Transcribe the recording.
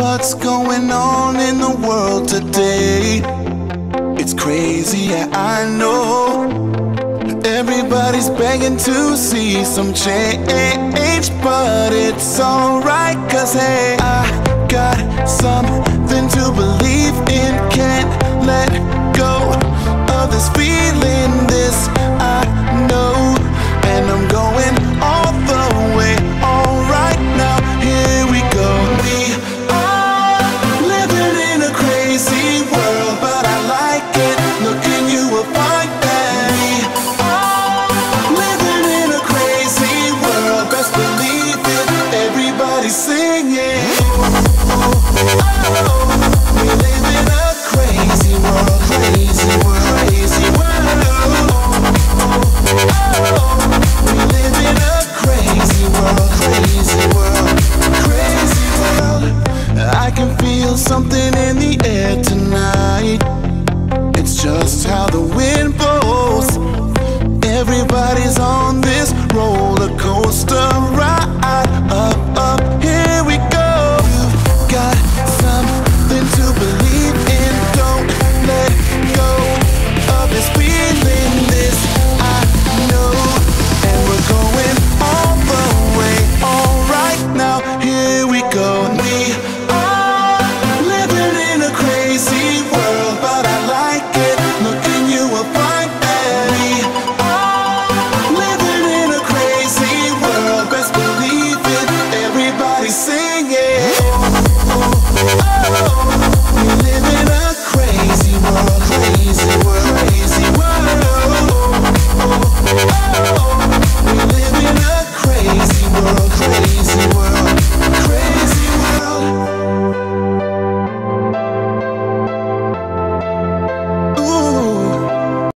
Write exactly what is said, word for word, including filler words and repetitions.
what's going on in the world today. It's crazy, yeah, I know. Everybody's begging to see some change, but it's alright, cause hey, I got something to believe in. Can't let go of this feeling, this I know. And I'm going all the way, alright now, here we go. We are living in a crazy world, but I like it. Look at you, will find that we are living in a crazy world. Best believe it, everybody singing. Oh, oh, oh.